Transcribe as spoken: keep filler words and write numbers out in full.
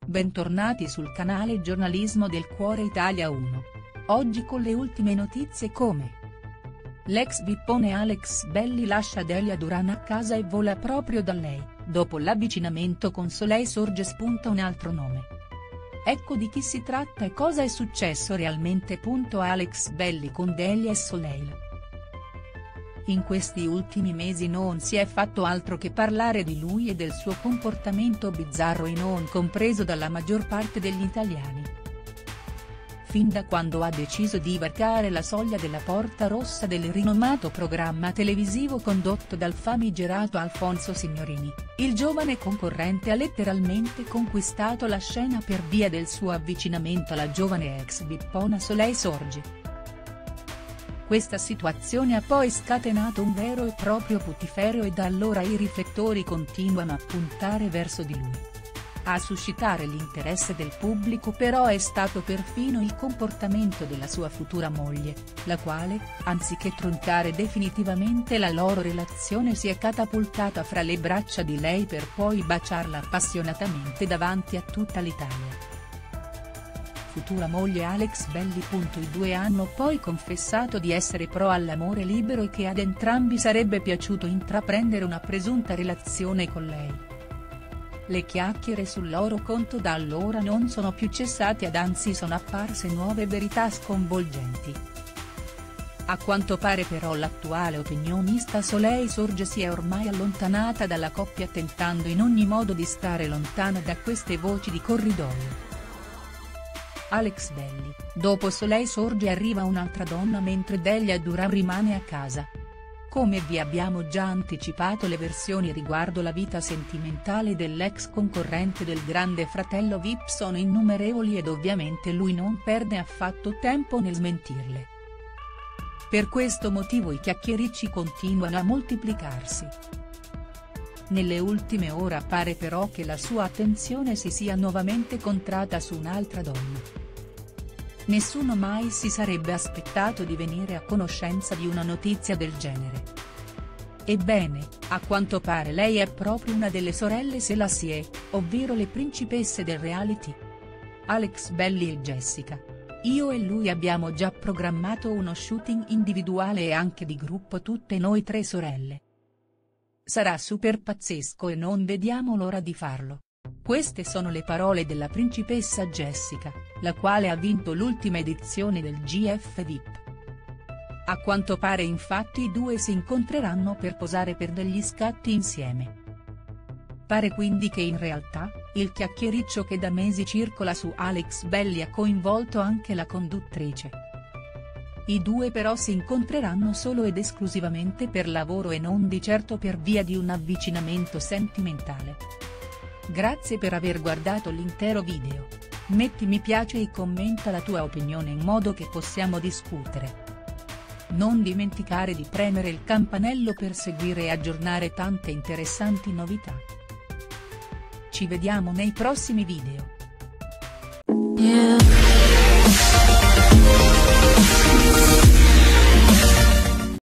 Bentornati sul canale Giornalismo del Cuore Italia uno. Oggi con le ultime notizie come: l'ex vippone Alex Belli lascia Delia Duran a casa e vola proprio da lei, dopo l'avvicinamento con Soleil Sorge spunta un altro nome. Ecco di chi si tratta e cosa è successo realmente. Alex Belli con Delia e Soleil. In questi ultimi mesi non si è fatto altro che parlare di lui e del suo comportamento bizzarro e non compreso dalla maggior parte degli italiani. Fin da quando ha deciso di varcare la soglia della porta rossa del rinomato programma televisivo condotto dal famigerato Alfonso Signorini, il giovane concorrente ha letteralmente conquistato la scena per via del suo avvicinamento alla giovane ex vippona Soleil Sorge. Questa situazione ha poi scatenato un vero e proprio putiferio e da allora i riflettori continuano a puntare verso di lui. A suscitare l'interesse del pubblico però è stato perfino il comportamento della sua futura moglie, la quale, anziché troncare definitivamente la loro relazione, si è catapultata fra le braccia di lei per poi baciarla appassionatamente davanti a tutta l'Italia. Futura moglie Alex Belli. I due hanno poi confessato di essere pro all'amore libero e che ad entrambi sarebbe piaciuto intraprendere una presunta relazione con lei. Le chiacchiere sul loro conto da allora non sono più cessate ed anzi sono apparse nuove verità sconvolgenti. A quanto pare però l'attuale opinionista Soleil Sorge si è ormai allontanata dalla coppia tentando in ogni modo di stare lontana da queste voci di corridoio. Alex Belli, dopo Soleil Sorge arriva un'altra donna mentre Delia Duran rimane a casa. Come vi abbiamo già anticipato, le versioni riguardo la vita sentimentale dell'ex concorrente del Grande Fratello V I P sono innumerevoli ed ovviamente lui non perde affatto tempo nel smentirle. Per questo motivo i chiacchiericci continuano a moltiplicarsi. Nelle ultime ore appare però che la sua attenzione si sia nuovamente contratta su un'altra donna. Nessuno mai si sarebbe aspettato di venire a conoscenza di una notizia del genere. Ebbene, a quanto pare lei è proprio una delle sorelle Selassie, ovvero le principesse del reality. Alex Belli e Jessica. Io e lui abbiamo già programmato uno shooting individuale e anche di gruppo, tutte noi tre sorelle. Sarà super pazzesco e non vediamo l'ora di farlo. Queste sono le parole della principessa Jessica, la quale ha vinto l'ultima edizione del G F V I P. A quanto pare infatti i due si incontreranno per posare per degli scatti insieme. Pare quindi che in realtà, il chiacchiericcio che da mesi circola su Alex Belli ha coinvolto anche la conduttrice. I due però si incontreranno solo ed esclusivamente per lavoro e non di certo per via di un avvicinamento sentimentale. Grazie per aver guardato l'intero video. Metti mi piace e commenta la tua opinione in modo che possiamo discutere. Non dimenticare di premere il campanello per seguire e aggiornare tante interessanti novità. Ci vediamo nei prossimi video. Yeah.